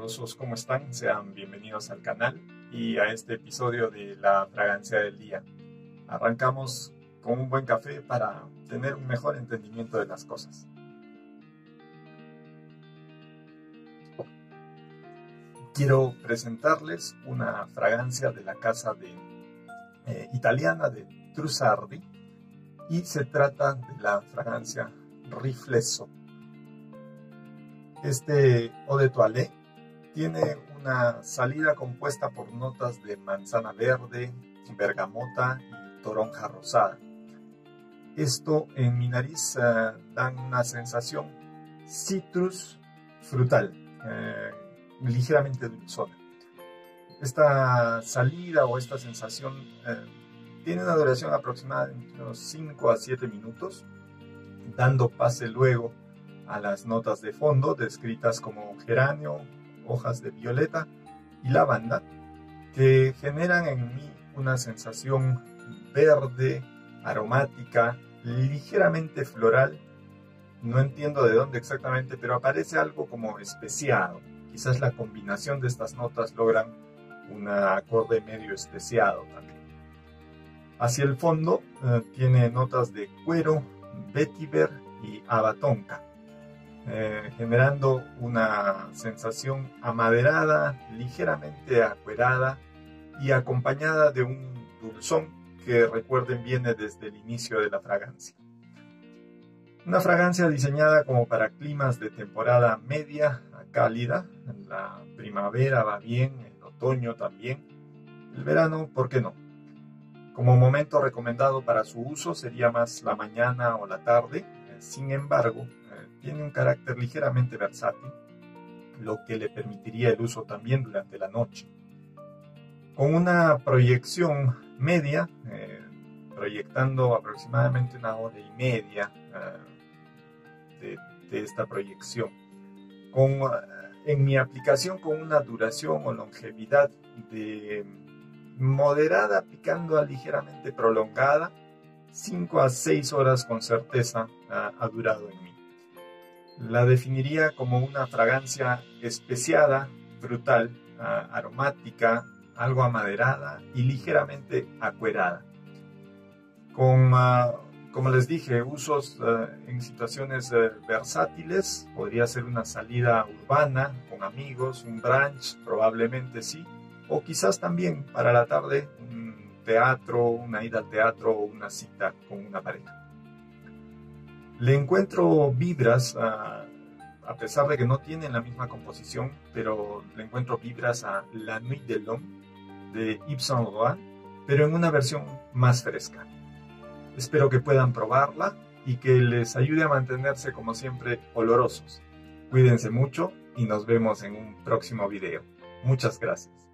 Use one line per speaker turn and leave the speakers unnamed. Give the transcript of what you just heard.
olorosos, ¿cómo están? Sean bienvenidos al canal y a este episodio de la fragancia del día. Arrancamos con un buen café para tener un mejor entendimiento de las cosas. Quiero presentarles una fragancia de la casa italiana de Trussardi y se trata de la fragancia Riflesso. Este eau de toilette tiene una salida compuesta por notas de manzana verde, bergamota y toronja rosada. Esto en mi nariz da una sensación citrus frutal, ligeramente dulzona. Esta salida o esta sensación tiene una duración aproximada de unos 5 a 7 minutos, dando pase luego a las notas de fondo descritas como geranio, hojas de violeta y lavanda, que generan en mí una sensación verde, aromática, ligeramente floral. No entiendo de dónde exactamente, pero aparece algo como especiado. Quizás la combinación de estas notas logran un acorde medio especiado también. Hacia el fondo tiene notas de cuero, vetiver y abatonca, generando una sensación amaderada, ligeramente acuerada y acompañada de un dulzón que, recuerden, viene desde el inicio de la fragancia. Una fragancia diseñada como para climas de temporada media a cálida. En la primavera va bien, el otoño también, el verano, ¿por qué no? Como momento recomendado para su uso sería más la mañana o la tarde. Sin embargo, tiene un carácter ligeramente versátil, lo que le permitiría el uso también durante la noche. Con una proyección media, proyectando aproximadamente 1 hora y media de esta proyección. En mi aplicación con una duración o longevidad de moderada picando a ligeramente prolongada, 5 a 6 horas con certeza ha durado en mí. La definiría como una fragancia especiada, frutal, aromática, algo amaderada y ligeramente acuerada. Como les dije, usos en situaciones versátiles. Podría ser una salida urbana con amigos, un brunch, probablemente sí, o quizás también para la tarde un teatro, una ida al teatro o una cita con una pareja. Le encuentro vibras, a pesar de que no tienen la misma composición, pero le encuentro vibras a La Nuit de l'Homme de Yves Saint Laurent, pero en una versión más fresca. Espero que puedan probarla y que les ayude a mantenerse, como siempre, olorosos. Cuídense mucho y nos vemos en un próximo video. Muchas gracias.